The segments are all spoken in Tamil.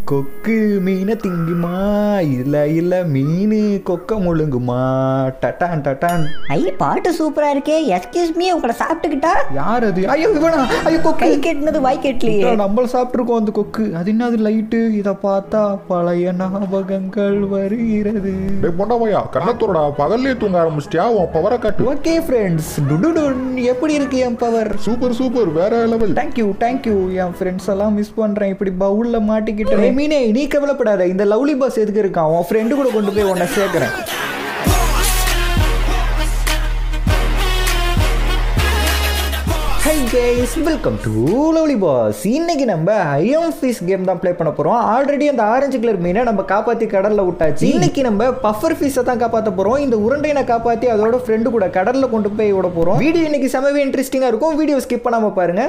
கொக்கு மீனை திங்குமா இல்ல மீன் கொக்க முழுங்குமா டட்டான் டட்டான். ஐய பாட்டு சூப்பரா இருக்கே. எஸ்கியூஸ் மீ, உங்களை சாப்பிட்டுக்கிட்டா? யார் அது? ஐயோ இவனா? ஐயோ கொக்கு. கை கெட்டினது வாய் கெட்டலையே. நம்மள சாப்பிட்டுருக்கோம் அந்த கொக்கு. அது என்னது லைட்டு? இதை பார்த்தா பழைய ஞாபகங்கள் வருகிறது. பொண்டாமையா கண்ணத்தோட பகல்லே தூங்க ஆரம்பிச்சிட்டியா? உன் பவரை காட்டு. ஓகே ஃப்ரெண்ட்ஸ், டுடுடுன் எப்படி இருக்கு என் பவர்? சூப்பர் சூப்பர், வேற லெவல். தேங்க்யூ. என் ஃப்ரெண்ட்ஸ் எல்லாம் மிஸ் பண்றேன். இப்படி பவுல்ல மாட்டிக்கிட்டேன். மீனே நீ கவலைப்படாத, இந்த லவ்லி பாஸ் எதுக்கு இருக்கான்? உன் ஃப்ரெண்டு கூட கொண்டு போய் உன்னை சேர்க்கிறேன். Hey guys, welcome to Lovely Boss. இன்னைக்கு நம்ம ஐஎம் ஃபிஷ் கேம் தான் ப்ளே பண்ண போறோம். ஆல்ரெடி அந்த ஆரஞ்சு கலர் மீனை நம்ம காப்பாத்தி கடல்ல விட்டாச்சு. இன்னைக்கு நம்ம பஃபர் ஃபிஷ்ஷை தான் காப்பாற்ற போறோம். இந்த உருண்டையை காப்பாத்தி அதோட ஃப்ரெண்டு கூட கடல்ல கொண்டு போய் விட போறோம். வீடியோ இன்னைக்கு செமவே இன்ட்ரெஸ்டிங்கா இருக்கும். வீடியோ ஸ்கிப் பண்ணாம பாருங்க.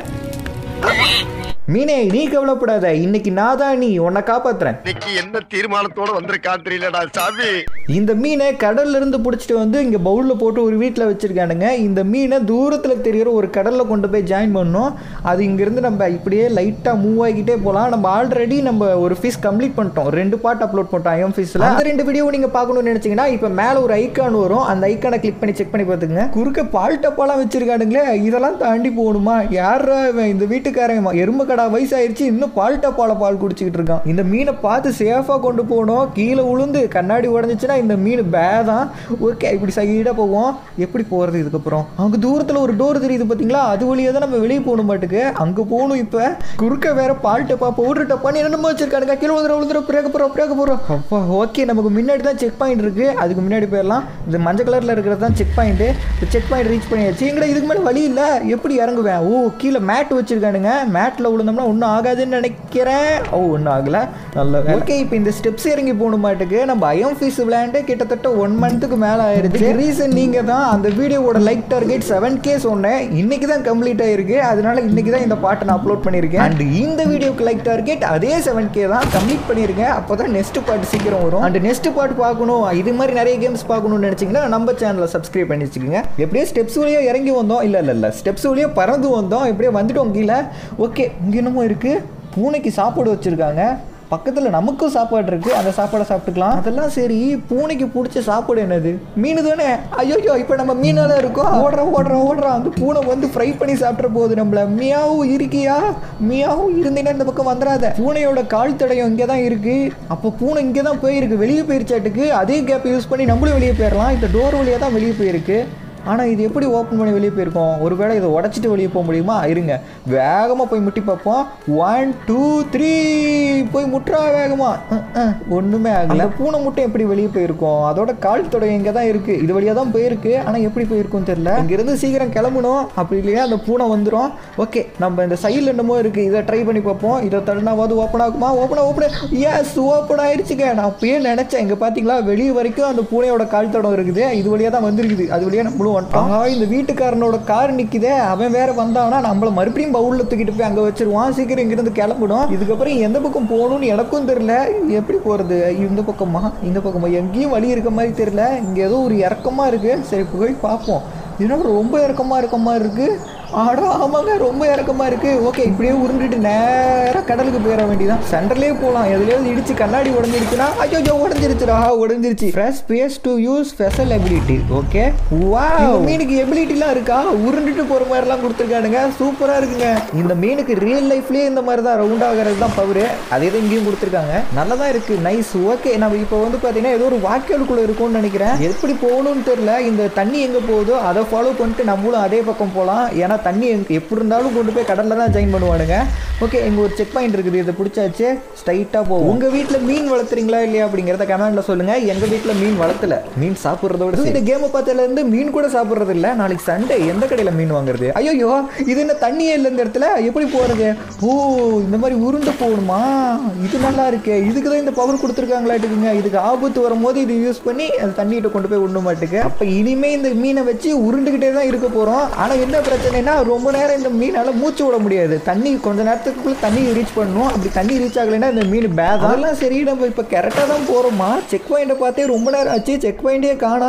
மீனே நீ கவலைப்படாத, இன்னைக்கு நான் தான் நீ உன்னை காப்பாத்துறேன். இன்னைக்கு என்ன தீர்மானத்தோட வந்திருக்கான் தெரியலடா சாமி. இந்த மீனை கடல்ல இருந்து பிடிச்சிட்டு வந்து இங்க பவுல்ல போட்டு ஒரு வீட்டில் வச்சிருக்கானுங்க. இந்த மீனை தூரத்துல தெரிகிற ஒரு கடல்ல கொண்டு போய் ஜாயின் பண்ணோம். அது இங்கிருந்து நம்ம இப்படியே லைட்டா மூவ் ஆகிக்கிட்டே போகலாம். நம்ம ஆல்ரெடி நம்ம ஒரு ஃபிஷ் கம்ப்ளீட் பண்ணிட்டோம். 2 பார்ட் அப்லோட் பண்ணிட்டோம் ஐஎம் ஃபிஷ்ல. அந்த 2 வீடியோ நீங்க பார்க்கணும்னு நினைச்சீங்கன்னா இப்ப மேல ஒரு ஐக்கான் வரும். அந்த ஐக்கானை கிளிக் பண்ணி செக் பண்ணி பார்த்துங்க. குறுக்க பால் டப்பாலாம் வச்சிருக்கானுங்களே, இதெல்லாம் தாண்டி போகணுமா? யாரா இந்த வீட்டுக்காரங்க? எறும்பு கடா வயசாயிருச்சு, இன்னும் பால் டப்பால பால் குடிச்சிக்கிட்டு இருக்கான். இந்த மீனை பார்த்து சேஃபா கொண்டு போகணும். கீழே உளுந்து கண்ணாடி உடஞ்சிச்சுன்னா இந்த மீன் பேதான். ஓகே, இப்படி சைடா போவோம். எப்படி போறது இதுக்கப்புறம்? அங்க தூரத்துல ஒரு டோர் தெரியுது பாத்தீங்களா? அது வழியா தான் நம்ம வெளியே போகணும் மாட்டுக்கு. அங்க போகணும். இப்ப குறுக்க வேற பால் டப்பா பவுடர் டப்பான்னு என்னமோ வச்சிருக்கானுங்க. கீழே உழுதுற பிரேக்க போறோம். அப்பா ஓகே, நமக்கு முன்னாடி தான் செக் பாயிண்ட் இருக்கு. அதுக்கு முன்னாடி போயிடலாம். இந்த மஞ்சள் கலர்ல இருக்கிறது தான் check point. Check point reach பண்ணியாச்சு. எங்கடா இதுக்கு மேலே வழி இல்லை, எப்படி இறங்குவேன்? ஓ, கீழே மேட் வச்சிருக்கானுங்க. மேட்ல விழுந்தோம்னா ஒன்றும் ஆகாதுன்னு நினைக்கிறேன். ஒன்றும் ஆகல. நல்ல ஓகே. இப்போ இந்த ஸ்டெப்ஸ் இறங்கி போகணும் மாட்டுக்கு. நம்ம ஐஎம் ஃபிஷ் விளையாண்டு கிட்டத்தட்ட 1 மந்த்துக்கு மேலே ஆயிடுச்சு. ரீசன் நீங்கள் தான். அந்த வீடியோவோட லைக் டார்கெட் 7K சொன்னேன். இன்னைக்கு தான் கம்ப்ளீட் ஆயிருக்கு. அதனால இன்னைக்கு தான் இந்த பாட்டை நான் அப்லோட் பண்ணியிருக்கேன். அண்ட் இந்த வீடியோக்கு லைக் டார்கெட் அதே 7K தான். கம்ப்ளீட் பண்ணியிருக்கேன். அப்போ தான் நெக்ஸ்ட் பாட்டு சீக்கிரம் வரும். அண்ட் நெக்ஸ்ட் பாட்டு பார்க்கணும், இது மாதிரி நிறைய கேம்ஸ் பார்க்கணும்னு நினச்சிங்கன்னா நம்ம சேனலை சப்ஸ்கிரைப் பண்ணி வச்சுக்கோங்க. எப்படியே ஸ்டெப்ஸ் வழியாக இறங்கி வந்தோம். இல்லை ஸ்டெப்ஸ் வழியாக பறந்து வந்தோம். எப்படியே வந்துட்டோம் கீழே. ஓகே, இங்கே என்னமோ இருக்கு. பூனைக்கு சாப்பாடு வச்சிருக்காங்க. பக்கத்தில் நமக்கும் சாப்பாடு இருக்குது. அந்த சாப்பாடை சாப்பிட்டுக்கலாம். அதெல்லாம் சரி, பூனைக்கு பிடிச்ச சாப்பாடு என்னது? மீன் தானே? ஐயோ, இப்போ நம்ம மீனாக தான் இருக்கோம். ஓடுறோம். அந்த பூனை வந்து ஃப்ரை பண்ணி சாப்பிட்ற போது நம்மள மியாவும் இருக்கியா? மியாவும் இருந்தீங்கன்னா இந்த பக்கம் வந்துடாத. பூனையோட கால் தடயம் இங்கே தான் இருக்குது. அப்போ பூனை இங்கே தான் போயிருக்கு. வெளியே போயிருச்சாட்டுக்கு. அதே கேப் யூஸ் பண்ணி நம்மளும் வெளியே போயிடலாம். இந்த டோர் வழியாக தான் வெளியே போயிருக்கு. ஆனால் இது எப்படி ஓப்பன் பண்ணி வெளியே போயிருக்கோம்? ஒருவேளை இதை உடச்சிட்டு வெளியே போக முடியுமா? இருங்க, வேகமாக போய் முட்டி பார்ப்போம். 1 2 3 போய் முட்டுறா வேகமாக. ஒன்றுமே ஆகலை. பூனை முட்டை எப்படி வெளியே போயிருக்கோம்? அதோட கால் தொடை இங்கே தான் இருக்குது. இது வழியாக தான் போயிருக்கு. ஆனால் எப்படி போயிருக்கும் தெரியல. இங்கேருந்து சீக்கிரம் கிளம்பணும். அப்படி இல்லையா அந்த பூனை வந்துடும். ஓகே, நம்ம இந்த சைடில் என்னமோ இருக்குது. இதை ட்ரை பண்ணி பார்ப்போம். இதை தள்ளினாவது ஓப்பன் ஆகுமா? ஓப்பன் எஸ், ஓப்பன் ஆயிடுச்சுங்க. நான் அப்பயே நினச்சேன். இங்கே பார்த்தீங்களா, வெளியே வரைக்கும் அந்த பூனையோட கால் தடம் இருக்குது. இது வழியாக தான் வந்திருக்குது. அது வழியாக நம்மளும் இந்த வீட்டுக்காரனோட கார் நிக்குதே. அவன் வேற வந்தானா நம்மள மறுபடியும் பவுல்ல தூக்கிட்டு போய் அங்க வச்சிருவான். சீக்கிரம் இங்கிருந்து கிளம்பணும். இதுக்கப்புறம் எந்த பக்கம் போகணும்னு எனக்கும் தெரியல. எப்படி போறது? இந்த பக்கமா எங்கேயும் வழி இருக்க மாதிரி தெரியல. இங்க ஏதோ ஒரு இறக்கமா இருக்கு. சரி போய் பார்ப்போம். இதனால ரொம்ப இறக்கமா இருக்க மாதிரி இருக்கு. ஆமாங்க, ரொம்ப இறக்கமா இருக்கு. ஓகே, இப்படியே உருண்டுட்டு நேராக கடலுக்கு போயிட வேண்டியதான். சென்டர்லேயே போகலாம். எதுலேயாவது இடிச்சு கண்ணாடி உடஞ்சிருச்சுன்னா ஐயோ உடஞ்சிருச்சு. Fresh space to use special ability. Okay, wow, மீனுக்கு எபிலிட்டிலாம் இருக்கா? உருண்டுட்டு போகிற மாதிரிலாம் கொடுத்துருக்கானுங்க. சூப்பராக இருக்குங்க. இந்த மீனுக்கு ரியல் லைஃப்லேயே இந்த மாதிரி தான் ரவுண்ட் ஆகிறது தான் பவர். அதே தான் இங்கேயும் கொடுத்துருக்காங்க. நல்லா தான் இருக்கு. நைஸ். ஓகே, நம்ம இப்போ வந்து பார்த்தீங்கன்னா ஏதோ ஒரு வாக்கியலுக்குள்ளே இருக்கும்னு நினைக்கிறேன். எப்படி போகணும்னு தெரியல. இந்த தண்ணி எங்கே போகுதோ அதை ஃபாலோ பண்ணிட்டு நம்மளும் அதே பக்கம் போகலாம். ஏன்னா தண்ணி எப்படி இருந்தாலும் கொண்டு போய் கடல்ல தான் ஜாயின் பண்ணுவானுங்க. ஓகே, இங்கே ஒரு செக் பாயிண்ட் இருக்குது. இதை பிடிச்சாச்சு. ஸ்ட்ரைட்டாக போகும். உங்கள் வீட்டில் மீன் வளர்த்துறீங்களா இல்லையா அப்படிங்கிறத கமெண்ட்ல சொல்லுங்க. எங்கள் வீட்டில் மீன் வளர்த்தல. மீன் சாப்பிட்றதோட இந்த கேமை பார்த்ததுலேருந்து மீன் கூட சாப்பிட்றது இல்லை. நாளைக்கு சண்டே எந்த கடையில் மீன் வாங்குறது? ஐயோ, இது என்ன தண்ணியே இல்லை இந்த இடத்துல? எப்படி போகிறது? ஓ, இந்த மாதிரி உருண்டு போகணுமா? இது நல்லா இருக்கு. இதுக்கு தான் இந்த பவர் கொடுத்துருக்காங்களாட்டுக்குங்க. இதுக்கு ஆபத்து வரும்போது இது யூஸ் பண்ணி அது தண்ணிகிட்ட கொண்டு போய் விட மாட்டுக்கு. அப்போ இனிமேல் இந்த மீனை வச்சு உருண்டுக்கிட்டே தான் இருக்க போகிறோம். ஆனால் என்ன பிரச்சனைனா ரொம்ப நேரம் இந்த மீனால மூச்சு விட முடியாது. தண்ணி கொஞ்ச நேரத்துக்குள்ள தண்ணி ரீச் பண்ணணும். அப்படி தண்ணி ரீச் ஆகலைன்னா இந்த மீன் பேக். அதெல்லாம் சரி, நம்ம இப்போ கரெக்டாக தான் போகிறோமா? செக் பாயிண்டை பார்த்தே ரொம்ப நேரம் ஆச்சு. செக் பாயிண்டே காணா.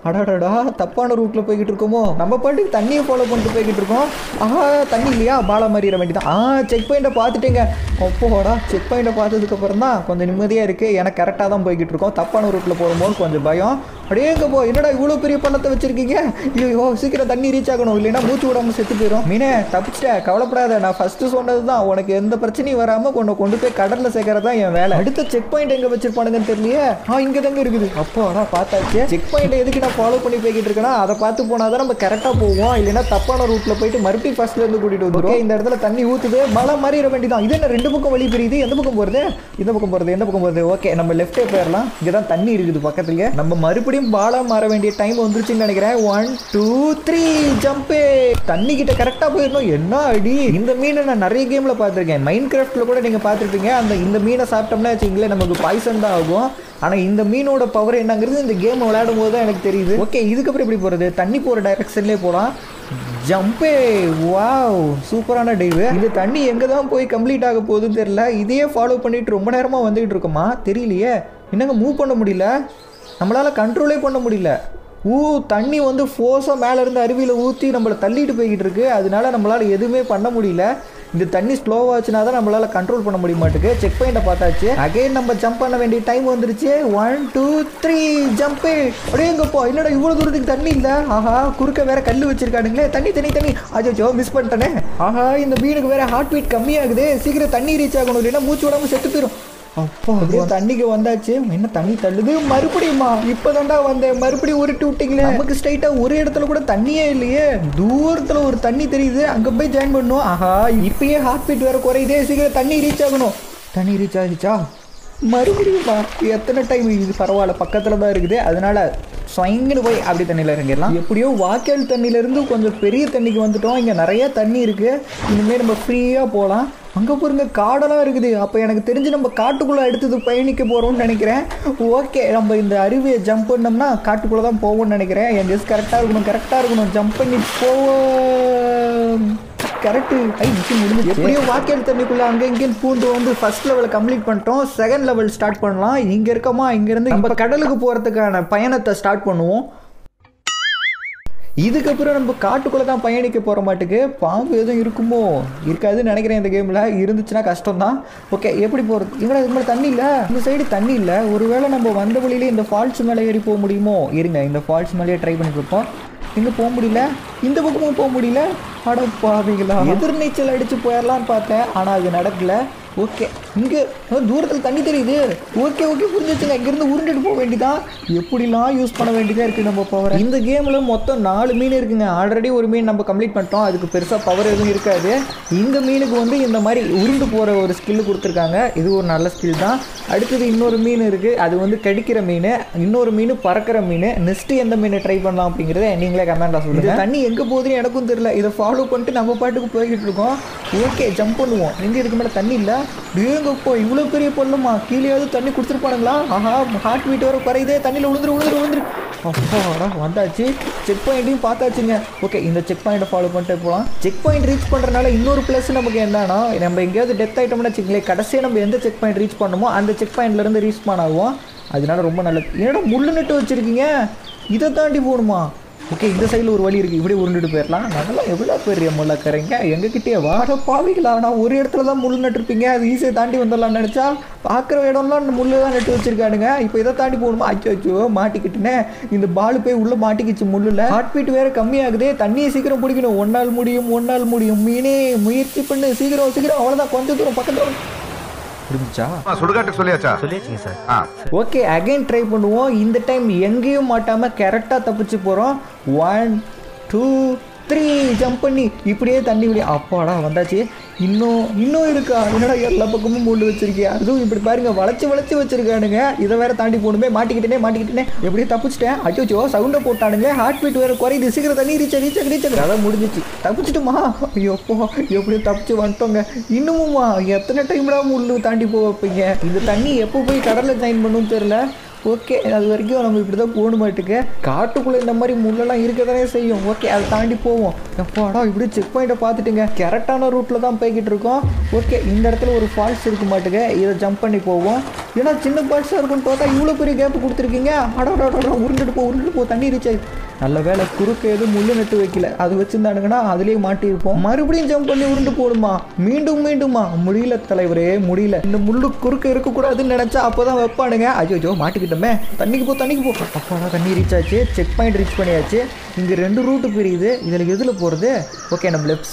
அடாடா தப்பான ரூட்ல போய்கிட்டு இருக்கோமோ. நம்ம பாட்டுக்கு தண்ணியை ஃபாலோ பண்ணிட்டு போய்கிட்டு இருக்கோம். ஆஹா தண்ணி இல்லையா, பாலை மாறிட வேண்டியதான். செக் பாயிண்ட்டை பார்த்துட்டேங்க. அப்போடா செக் பாயிண்ட்டை பார்த்ததுக்கப்புறம் தான் கொஞ்சம் நிம்மதியாக இருக்குது. எனக்கு கரெக்டாக தான் போய்கிட்டு இருக்கோம். தப்பான ரூட்டில் போகும்போது கொஞ்சம் பயம். அப்படியே எங்கே போ, என்னடா இவ்வளோ பெரிய பள்ளத்தை வச்சிருக்கீங்க. ஐயோ சீக்கிரம் தண்ணி ரீச் ஆகணும், இல்லைன்னா மூச்சு விடாமல் செத்து போயிடும். மீனே தப்பிச்சிட்டேன், கவலைப்படாத. நான் ஃபஸ்ட்டு சொன்னது தான், உனக்கு எந்த பிரச்சனையும் வராமல் கொண்டு போய் கடலில் சேர்க்கறது தான் என் வேலை. அடுத்த செக் பாயிண்ட் எங்கே வச்சிருப்பானுங்கன்னு தெரியலையே. இங்கே தாங்க இருக்குது. அப்போடா பார்த்தாச்சு. செக் பாயிண்ட் எதுக்கு நான் ஃபாலோ பண்ணி போய்கிட்டு இருக்கேன்னா, அதை பார்த்து போனால் தான் நம்ம கரெக்டாக போவோம். இல்லைன்னா தப்பான ரூட்டில் போயிட்டு மறுபடியும் ஃபர்ஸ்ட்லேருந்து கூட்டிகிட்டு வந்துடும். இந்த இடத்துல தண்ணி ஊற்றுது, மழை மாறிட வேண்டியதான். இது என்ன 2 பக்கம் வழி பிரியுது, எந்த பக்கம் போகிறது, இந்த பக்கம் போகிறது, எந்த பக்கம் போகிறது. ஓகே நம்ம லெஃப்டே போயிடலாம். இங்கே தான் தண்ணி இருக்குது பக்கத்துலேயே. நம்ம மறுபடியும் பாலா மாற வேண்டிய டைம் வந்துருச்சுன்னு நினைக்கிறேன். 1 2 3 ஜம்பே. தண்ணி கிட்ட கரெக்டாக போயிடணும். என்ன அடி. இந்த மீனை நான் நிறைய கேமில் பார்த்துருக்கேன். மைண்ட் கிராஃப்டில் கூட நீங்கள் பார்த்துருப்பீங்க. இந்த மீனை சாப்பிட்டோம்னா வச்சுங்களேன் நமக்கு பாய்சன் தான் ஆகும். ஆனால் இந்த மீனோட பவர் என்னங்கிறது இந்த கேம் விளையாடும் போது தான் எனக்கு தெரியுது. ஓகே இதுக்கப்புறம் எப்படி போகிறது, தண்ணி போகிற டைரக்ஷன்லேயே போகலாம். ஜம்பே. வாவ் சூப்பரான டைவு. இந்த தண்ணி எங்கே தான் போய் கம்ப்ளீட் ஆக போகுதுன்னு தெரியல. இதையே ஃபாலோ பண்ணிட்டு ரொம்ப நேரமாக வந்துகிட்டு இருக்கோமா தெரியலையே. என்னங்க மூவ் பண்ண முடியல, நம்மளால் கண்ட்ரோலே பண்ண முடியல. தண்ணி வந்து ஃபோர்ஸாக மேலேருந்து அருவியில் ஊற்றி நம்மளை தள்ளிட்டு போய்கிட்டு இருக்கு. அதனால நம்மளால் எதுவுமே பண்ண முடியல. இந்த தண்ணி ஸ்லோவாச்சுன்னா தான் நம்மளால் கண்ட்ரோல் பண்ண முடிய மாட்டேங்குது. செக் பாயிண்ட்டை பார்த்தாச்சு. அகைன் நம்ம ஜம்ப் பண்ண வேண்டிய டைம் வந்துருச்சு. 1 2 3 ஜம்பே. அப்படியே எங்கப்போ, என்னடா இவ்வளோ தூரத்துக்கு தண்ணி இல்லை. ஆஹா குறுக்க வேற கல் வச்சிருக்கானுங்களே. தண்ணி தண்ணி தண்ணி. அச்சோ மிஸ் பண்ணிட்டேனே. ஆஹா இந்த மீனுக்கு வேற ஹார்ட் பீட் கம்மியாகுது. சீக்கிரம் தண்ணி ரீச் ஆகணும், இல்லைன்னா மூச்சு விடாமல் செத்து போயிடும். அப்போ தண்ணிக்கு வந்தாச்சு. என்ன தண்ணி தள்ளுது மறுபடியுமா. இப்போதான்டா வந்தேன், மறுபடியும் உருட்டி விட்டீங்களே. நமக்கு ஸ்ட்ரைட்டா ஒரு இடத்துல கூட தண்ணியே இல்லையே. தூரத்துல ஒரு தண்ணி தெரியுது, அங்க போய் ஜாயின் பண்ணும். ஆஹா இப்பயே ஹார்ட் பீட் வேற குறையுதே. சீக்கிரம் தண்ணி ரீச் ஆகணும். தண்ணி ரீச் ஆகிடுச்சா மறுபடியுமா. எத்தனை டைம் இது பரவாயில்ல, பக்கத்துல தான் இருக்குது. அதனால ஸ்வைங்குன்னு போய் அப்படி தண்ணியில் இறங்கிடலாம். எப்படியோ வாய்க்கால் தண்ணியிலேருந்து கொஞ்சம் பெரிய தண்ணிக்கு வந்துட்டோம். இங்கே நிறைய தண்ணி இருக்குது. இனிமேல் நம்ம ஃப்ரீயாக போகலாம். அங்கே பாருங்க காடெல்லாம் இருக்குது. அப்போ எனக்கு தெரிஞ்சு நம்ம காட்டுக்குள்ளே அடுத்தது பயணிக்க போகிறோம்னு நினைக்கிறேன். ஓகே நம்ம இந்த அருவியை ஜம்ப் பண்ணோம்னா காட்டுக்குள்ளே தான் போவோம்னு நினைக்கிறேன். என் கெஸ் கரெக்டாக இருக்கணும். ஜம்ப் பண்ணி போவோம். கரெக்டு. மிஷின் முடிஞ்சு. எப்படியோ வாய்க்கால் தண்ணிக்குள்ளே அங்கே இங்கேயும் பூந்து வந்து ஃபர்ஸ்ட் லெவல் கம்ப்ளீட் பண்ணிட்டோம். செகண்ட் லெவல் ஸ்டார்ட் பண்ணலாம். இங்கே இருக்கோமா, இங்கேருந்து நம்ம கடலுக்கு போகிறதுக்கான பயணத்தை ஸ்டார்ட் பண்ணுவோம். இதுக்கப்புறம் நம்ம காட்டுக்குள்ளே தான் பயணிக்க போகிற மாட்டுக்கு. பாம்பு எதுவும் இருக்குமோ, இருக்காதுன்னு நினைக்கிறேன். இந்த கேமில் இருந்துச்சுன்னா கஷ்டம் தான். ஓகே எப்படி போகிறது. இங்கே இது மாதிரி தண்ணி இல்லை, இந்த சைடு தண்ணி இல்லை. ஒருவேளை நம்ம வந்த வழியிலே இந்த ஃபால்ஸ் மேலே ஏறி போக முடியுமோ. இருங்க இந்த ஃபால்ஸ் மேலேயே ட்ரை பண்ணி பார்ப்போம். இங்கே போக முடியல, இந்த பக்கமும் போக முடியல. அடப்பாவீங்களா. எதிர்நீச்சல் அடித்து போயிடலான்னு பார்த்தேன், ஆனால் அது நடக்கலை. ஓகே இங்கே தூரத்தில் தண்ணி தெரியுது. ஓகே புரிஞ்சிச்சுங்க. இங்கேருந்து உருண்டுட்டு போக வேண்டியதான். எப்படிலாம் யூஸ் பண்ண வேண்டியதாக இருக்குது நம்ம பவர். இந்த கேமில் மொத்தம் 4 மீன் இருக்குங்க. ஆல்ரெடி ஒரு மீன் நம்ம கம்ப்ளீட் பண்ணிட்டோம். அதுக்கு பெருசாக பவர் எதுவும் இருக்காது. இந்த மீனுக்கு வந்து இந்த மாதிரி உருண்டு போகிற ஒரு ஸ்கில்லு கொடுத்துருக்காங்க. இது ஒரு நல்ல ஸ்கில் தான். அடுத்தது இன்னொரு மீன் இருக்குது, அது வந்து கடிக்கிற மீன். இன்னொரு மீன் பறக்கிற மீன். நெக்ஸ்ட்டு எந்த மீனை ட்ரை பண்ணலாம் அப்படிங்கிறத நீங்களே கமெண்ட்டாக சொல்லுங்கள். தண்ணி எங்கே போகுதுன்னு எனக்கும் தெரியல. இதை ஃபாலோ பண்ணிட்டு நம்ம பாட்டுக்கு போய்கிட்டு இருக்கோம். ஓகே ஜம்ப் பண்ணுவோம். எங்கே இதுக்கு மேலே தண்ணி இல்லை. டேங்கப்போ இவ்வளோ பெரிய பொண்ணுமா. கீழேயாவது தண்ணி கொடுத்துருப்பானுங்களா. ஆஹா ஹார்ட் பீட் வர குறையுதே. தண்ணியில் விழுந்துரு. அப்போடா வந்தாச்சு. செக் பாயிண்ட்டையும் பார்த்தாச்சுங்க. ஓகே இந்த செக் பாயிண்ட்டை ஃபாலோ பண்ணிட்டு போகலாம். செக் பாயிண்ட் ரீச் பண்ணுறதுனால இன்னொரு ப்ளஸ் நமக்கு என்னன்னா, நம்ம எங்கேயாவது டெத் ஆகிட்டோம்னா வச்சுங்களேன், கடைசியாக நம்ம எந்த செக் பாயிண்ட் ரீச் பண்ணணுமோ அந்த செக் பாயிண்ட்லேருந்து ரீச் ஆகும். அதனால ரொம்ப நல்லது. என்னடா முள்ளு நட்டு வச்சுருக்கீங்க, இதை தாண்டி போகணுமா. ஓகே இந்த சைடில் ஒரு வழி இருக்குது, இப்படி உருண்டுட்டு போயிடலாம். நல்லா எவ்வளோ பெரிய முள்ளக்கரைங்க எங்ககிட்டயே. வாட பாவிங்களா, நான் ஒரு இடத்துல தான் முள் நட்டுருப்பீங்க, அது ஈஸியாக தாண்டி வந்துடலாம்னு நினச்சா பார்க்குற இடம்லாம் முள்ளு தான் நட்டு வச்சுருக்கானுங்க. இப்போ இதை தாண்டி போகணுமா. அச்சோ மாட்டிக்கிட்டுனே. இந்த பால் போய் உள்ளே மாட்டிக்கிச்சு முள்ளில். ஹார்ட் பீட் வேறு கம்மியாகுதே. தண்ணியை சீக்கிரம் பிடிக்கணும். ஒன்றால் முடியும். மீனே முயற்சி பண்ணு, சீக்கிரம் அவ்வளோதான். கொஞ்சம் தூரம் பக்கத்தில் சுடுகாட்டுக்கு சொல்லியாச்சுங்க சார். ஓகே அகைன் ட்ரை பண்ணுவோம். இந்த டைம் எங்கேயும் மாட்டாம கரெக்டாக தப்பிச்சு போகிறோம். 1 2 3 ஜம்ப் பண்ணி இப்படியே தண்ணி விடிய. அப்பாடா வந்தாச்சு. இன்னும் இருக்கா. என்னடா எல்லா பக்கமும் மூண்டு வச்சிருக்கியா. அதுவும் இப்படி பாருங்க வளைச்சு வச்சிருக்கானுங்க. இதை வேற தாண்டி போகணுமே. மாட்டிக்கிட்டேனே எப்படியே தப்பிச்சிட்டேன். அச்சோ சவுண்டை போட்டானுங்க. ஹார்ட் பீட் வேற குறையுது. சீக்கிரம் தண்ணி ரீச் அதான் முடிஞ்சிச்சு. தப்பிச்சிட்டுமா. ஐயோப்போ எப்படியும் தப்பிச்சு வந்துட்டோங்க. இன்னுமுமா எத்தனை டைம்டா முள்ளு தாண்டி போக வைப்பீங்க. இந்த தண்ணி எப்போ போய் கடலில் ஜாயின் பண்ணுன்னு தெரியல. ஓகே அது வரைக்கும் நம்ம இப்படி தான் போகணும் மாட்டுக்கு. காட்டுக்குள்ளே இந்த மாதிரி முள்ளெல்லாம் இருக்க தானே செய்யும். ஓகே அதை தாண்டி போவோம். எப்பாடா இப்படி செக் பாயிண்ட்டை பார்த்துட்டுங்க கரெக்டான ரூட்டில் தான் போய்கிட்டு இருக்கோம். ஓகே இந்த இடத்துல ஒரு ஃபால்ஸ் இருக்கு மாட்டுக்கு. இதை ஜம்ப் பண்ணி போவோம். ஏன்னா சின்ன பாட்ஸாக இருக்குன்னு பார்த்தா இவ்வளோ பெரிய கேப் கொடுத்துருக்கீங்க. அடோட உருண்டுட்டு போ தண்ணி ரீச் ஆகி. நல்ல வேலை குறுக்க எதுவும் முள்ளு நட்டு வைக்கல. அது வச்சுருந்தானுங்கன்னா அதுலேயே மாட்டியிருப்போம். மறுபடியும் ஜம்ப் பண்ணி உருண்டு போடுமா, மீண்டுமா? முடியல தலைவரே, முடியல. இந்த முள்ளு குறுக்க இருக்கக்கூடாதுன்னு நினச்சா அப்போ தான் வைப்பானுங்க. ஐயோ மாட்டிக்கிட்டோமே. தண்ணிக்கு போ. அப்போதான் தண்ணி ரீச் ஆச்சு. செக் பாயிண்ட் ரீச் பண்ணியாச்சு. இங்கே 2 ரூட்டு பிரியுது. இதில் எதில் போகிறது? ஓகே, நம்ம லெஃப்ட்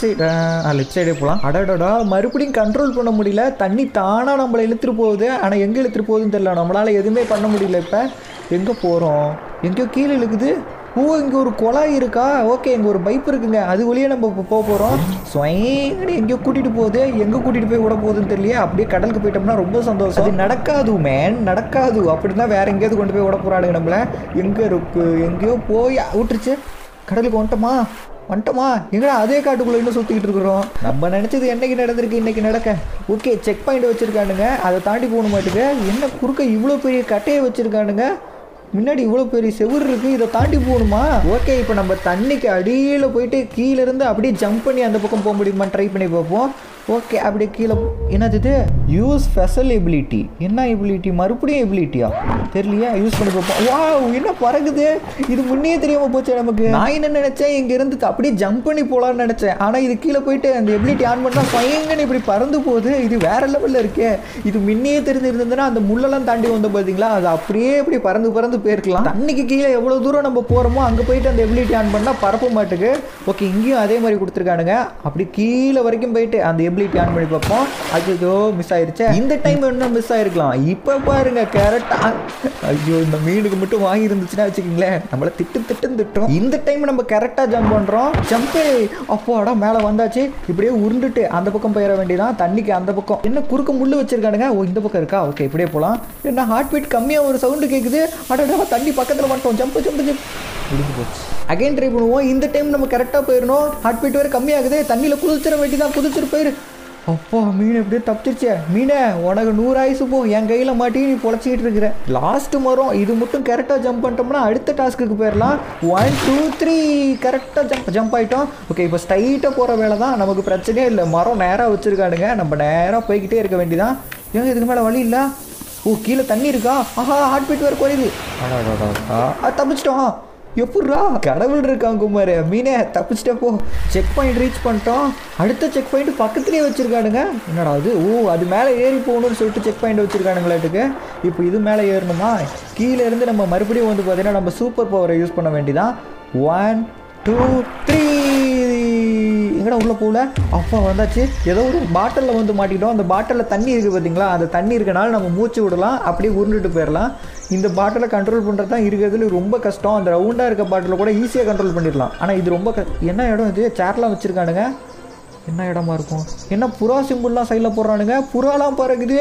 சைடே போகலாம். அடடா மறுபடியும் கண்ட்ரோல் பண்ண முடியல. தண்ணி தானாக நம்மளை இழுத்துட்டு போகுது. ஆனால் எங்கே இழுத்துட்டு போகுதுன்னு தெரியல. நம்மளால் எதுவுமே பண்ண முடியல. இப்போ எங்கே போகிறோம்? எங்கேயோ கீழே இழுக்குது. ஓ, இங்கே ஒரு குழாய் இருக்கா? ஓகே, இங்கே ஒரு பைப் இருக்குங்க. அது வழியே நம்ம இப்போ போக போகிறோம். ஸ்வைங்கன்னு எங்கேயோ கூட்டிகிட்டு போகுது. எங்கே கூட்டிகிட்டு போய் விட போகுதுன்னு தெரியல. அப்படியே கடலுக்கு போயிட்டோம்னா ரொம்ப சந்தோஷம். அது நடக்காது. அப்படி தான் வேறு எங்கேயாவது கொண்டு போய் விட போகிறானுங்க நம்மளை. எங்கே இருக்கு? எங்கேயோ போய் விட்டுருச்சு. கடலுக்கு வந்துட்டோமா? எங்கடா அதே காட்டுக்குள்ளே இன்னும் சுற்றிக்கிட்டு இருக்கிறோம். நம்ம நினச்சது என்னைக்கு நடந்திருக்கு, இன்னைக்கு நடக்க. ஓகே, செக் பாயிண்ட் வச்சுருக்கானுங்க. அதை தாண்டி போகணும் மாட்டுக்கு. என்ன குறுக்க இவ்வளோ பெரிய கட்டையை வச்சுருக்கானுங்க. முன்னாடி இவ்வளோ பெரிய செவுரு இருக்குது. இதை தாண்டி போகணுமா? ஓகே, இப்போ நம்ம தண்ணிக்கு அடியில் போயிட்டு கீழேருந்து அப்படியே ஜம்ப் பண்ணி அந்த பக்கம் போக முடியுமா ட்ரை பண்ணி பார்ப்போம். ஓகே, அப்படியே கீழே என்னது இது? Use special ability. என்ன எபிலிட்டி? மறுபடியும் எபிலிட்டியா தெரியலையா? யூஸ் பண்ணி பார்ப்போம். வா, என்ன பறகுது! இது முன்னே தெரியாமல் போச்சு நமக்கு. நான் என்ன நினச்சேன், இங்கேருந்து அப்படியே ஜம்ப் பண்ணி போகலான்னு நினச்சேன். ஆனால் இது கீழே போயிட்டு அந்த எபிலிட்டி ஆன் பண்ணால் பயங்கன்னு இப்படி பறந்து போகுது. இது வேற லெவலில் இருக்கே. இது முன்னே தெரிஞ்சிருந்ததுன்னா அந்த முள்ளெல்லாம் தாண்டி வந்து பார்த்தீங்களா, அது அப்படியே இப்படி பறந்து போயிருக்கலாம். தண்ணிக்கு கீழே எவ்வளோ தூரம் நம்ம போகிறோமோ அங்கே போயிட்டு அந்த எபிலிட்டி ஆன் பண்ணால் பறப்ப மாட்டுக்கு. ஓகே, இங்கேயும் அதே மாதிரி கொடுத்துருக்கானுங்க. அப்படி கீழே வரைக்கும் போயிட்டு அந்த எபிலிட்டி ஆன் பண்ணி பார்ப்போம். ஐயோ மிஸ் ஆயிருச்சு. இந்த டைம் என்ன மிஸ் ஆயிருக்கலாம். இப்போ பாருங்க கரெக்டாக. ஐயோ, இந்த மீனுக்கு மட்டும் வாங்கி இருந்துச்சுன்னா வச்சுக்கிங்களேன், நம்மளை திட்டம். இந்த டைம் நம்ம கரெக்டாக ஜம்ப் பண்ணுறோம். ஜம்ப்பு அப்போடா மேலே வந்தாச்சு. இப்படியே உருண்டுட்டு அந்த பக்கம் போயிட வேண்டியதான். தண்ணிக்கு அந்த பக்கம் என்ன குறுக்க முள்ளு வச்சிருக்கானுங்க. ஓ, இந்த பக்கம் இருக்கா? ஓகே, இப்படியே போகலாம். என்ன ஹார்ட் பீட் கம்மியாக ஒரு சவுண்டு கேட்குது. அடடா தண்ணி பக்கத்தில் வந்துட்டோம். ஜம்ப் முடிஞ்சு போச்சு. அகைன் ட்ரை பண்ணுவோம். இந்த டைம் நம்ம கரெக்டாக போயிடணும். ஹார்ட் பீட் வேறு கம்மியாகுது. தண்ணியில் குதிச்சிட வேண்டியதான். குதிச்சிட்டு போயிரு. அப்பா, மீன் எப்படியே தப்பிச்சிருச்சே. மீனே, உனக்கு 100 ஆயுசு போ. என் கையில் மாட்டி நீ பொழைச்சிக்கிட்டு இருக்கிற. லாஸ்ட் மரம் இது மட்டும் கரெக்டாக ஜம்ப் பண்ணிட்டோம்னா அடுத்த டாஸ்க்கு போயிடலாம். 1 2 3 கரெக்டாக ஜம்ப் ஆகிட்டோம். ஓகே, இப்போ ஸ்ட்ரைட்டாக போகிற வேலை தான். நமக்கு பிரச்சனையே இல்லை. மரம் நேராக வச்சுருக்கானுங்க. நம்ம நேராக போய்கிட்டே இருக்க வேண்டியதான். ஏங்க இதுக்கு மேலே வழி இல்லை. ஓ, கீழே தண்ணி இருக்கா? ஆஹா, ஹார்ட் பீட் வேறு குறையுது. தப்பிச்சிட்டோம். எப்பட்றா? கடவுள் இருக்காங்க குமார். மீனே தப்பிச்சிட்டப்போ. செக் பாயிண்ட் ரீச் பண்ணிட்டோம். அடுத்த செக் பாயிண்ட் பக்கத்துலேயே வச்சுருக்கானுங்க. என்னடா அது? ஓ, அது மேலே ஏறி போகணும்னு சொல்லிட்டு செக் பாயிண்ட் வச்சுருக்கானுங்களாட்டுக்கு. இப்போ இது மேலே ஏறணுமா? கீழே இருந்து நம்ம மறுபடியும் வந்து பார்த்தீங்கன்னா நம்ம சூப்பர் பவரை யூஸ் பண்ண வேண்டியதான். 1 2 3. எங்கடா உள்ளே போகல. அப்பா வந்தாச்சு. ஏதோ ஒரு பாட்டிலில் வந்து மாட்டிக்கிட்டோம். அந்த பாட்டிலில் தண்ணி இருக்குது பார்த்தீங்களா? அந்த தண்ணி இருக்கனால நம்ம மூச்சு விடலாம். அப்படியே உருண்டுட்டு போயிடலாம். இந்த பாட்டிலை கண்ட்ரோல் பண்ணுறது தான் இருக்கிறதுல ரொம்ப கஷ்டம். அந்த ரவுண்டாக இருக்க பாட்டிலை கூட ஈஸியாக கண்ட்ரோல் பண்ணிடலாம். ஆனால் இது ரொம்ப என்ன இடம் இது? சேர்லாம் வச்சுருக்கானுங்க. என்ன இடமா இருக்கும்? என்ன புறா சிம்பிள்லாம் சைடில் போடுறானுங்க. புறாலாம் பறக்குது.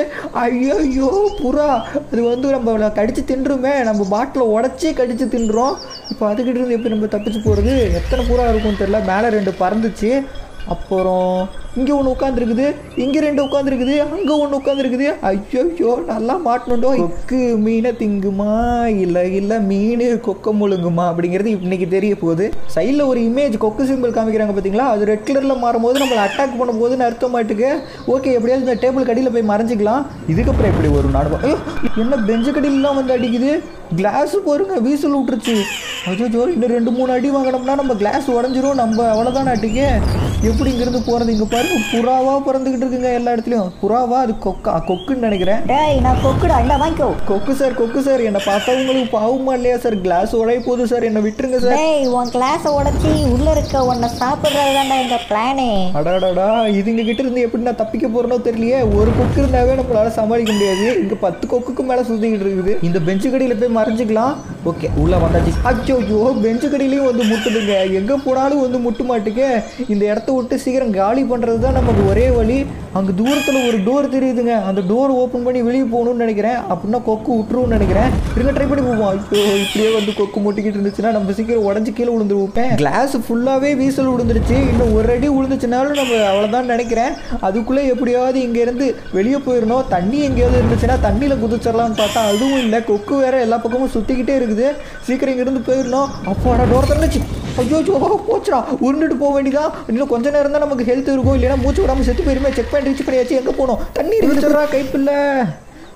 ஐயோ புறா! அது வந்து நம்ம கடிச்சு தின்றுமே. நம்ம பாட்டிலை உடச்சி கடிச்சு தின்றுறோம். இப்போ அதுக்கிட்ட இருந்து எப்படி நம்ம தப்பிச்சு போகிறது? எத்தனை புறா இருக்கும்னு தெரியல. மேலே 2 பறந்துச்சு. அப்புறம் இங்கே ஒன்று உட்காந்துருக்குது. இங்கே 2 உட்காந்துருக்குது. அங்கே ஒன்று உட்காந்துருக்குது. ஐயோ நல்லா மாட்டணுண்டோ. கொக்கு மீனை திங்குமா இல்லை மீன் கொக்க முழுங்குமா அப்படிங்கிறது இன்னைக்கு தெரிய போகுது. சைடில் ஒரு இமேஜ் கொக்கு சிம்பிள் காமிக்கிறாங்க பார்த்தீங்களா? அது ரெட் கலரில் மாறும்போது நம்மளை அட்டாக் பண்ணும்போதுன்னு அர்த்தம் மாட்டுக்கு. ஓகே, எப்படியாவது இந்த டேபிள் கடியில் போய் மறைஞ்சிக்கலாம். இதுக்கப்புறம் எப்படி வரும் நாடகம்? என்ன பெஞ்சு கடியிலாம் வந்து அடிக்குது. கிளாஸு பாருங்க வீசல் விட்டுருச்சு. ஐயோ, இன்னும் 2 3 அடி வாங்கினோம்னா நம்ம கிளாஸ் உடஞ்சிரும். நம்ம அவ்வளோதானே அட்டிக்கு. எப்படி இங்கிருந்து போகிறது? இங்கே பாருங்க புறாவா பறந்துக்கிட்டு இருக்குங்க எல்லா இடத்துலையும். புறாவா? அது கொக்குன்னு நினைக்கிறேன். டேய், நான் கொக்குடா. இல்லை வாங்கிக்கோ. கொக்கு சார் என்னை பார்த்தா உங்களுக்கு பாவமா இல்லையா சார்? கிளாஸ் உடைய போகுது சார், என்னை விட்டுருங்க சார். டேய், உன் கிளாஸை உடச்சி உள்ளே இருக்க உன்னை சாப்பிட்றது தான்டா எங்கள் பிளானே. அடாடாடா, இதுங்க கிட்ட இருந்து எப்படி நான் தப்பிக்க போறேனோ தெரியலையே. ஒரு கொக்கு இருந்தாவே நம்மளால சமாளிக்க முடியாது. இங்கே 10 கொக்குக்கு மேலே சுற்றிக்கிட்டு இருக்குது. இந்த பெஞ்சு கடியில் போய் மறைஞ்சிக்கலாம். ஓகே, உள்ளே வந்தாச்சு. ஐயோ, பெஞ்சு கடியிலையும் வந்து முட்டுதுங்க. எங்கே போனாலும் வந்து முட்டு மாட்டுக்கு. இந்த இடத்த விட்டு சீக்கிரம் காலி பண்ணுறது தான் நமக்கு ஒரே வழி. அங்கே தூரத்தில் ஒரு டோர் தெரியுதுங்க. அந்த டோர் ஓப்பன் பண்ணி வெளியே போகணும்னு நினைக்கிறேன். அப்படின்னா கொக்கு விட்டுருன்னு நினைக்கிறேன். இருங்க, ட்ரை பண்ணி போவோம். ஐயோ, இப்படியே வந்து கொக்கு முட்டிக்கிட்டு இருந்துச்சுன்னா நம்ம சீக்கிரம் உடஞ்சி கீழே விழுந்துருப்பேன். கிளாஸ் ஃபுல்லாகவே வீசல் விழுந்துருச்சு. இன்னும் ஒரு அடி விழுந்துச்சுனாலும் நம்ம அவ்வளோதான் நினைக்கிறேன். அதுக்குள்ளே எப்படியாவது இங்கேருந்து வெளியே போயிடணும். தண்ணி எங்கேயாவது இருந்துச்சுன்னா தண்ணியில் குதிச்சிடலான்னு பார்த்தா அதுவும் இல்லை. கொக்கு வேற எல்லா பக்கமும் சுற்றிக்கிட்டே இருக்குது. சீக்கிரம் இங்கேருந்து போயிடணும். அப்போடா டோர் திறந்துச்சு. ஐயோ போச்சுடா. உருண்டுட்டு போக வேண்டியதான். இன்னும் கொஞ்ச நேரம் தான் நமக்கு ஹெல்த் இருக்கும். இல்லைன்னா மூச்சு விடாமல் செத்து போயிருமே. செக் பாயிண்ட் ரீச் பண்ணியாச்சு. எங்கே போகணும்? தண்ணி இருந்துச்சுடா கைப்பில்லை.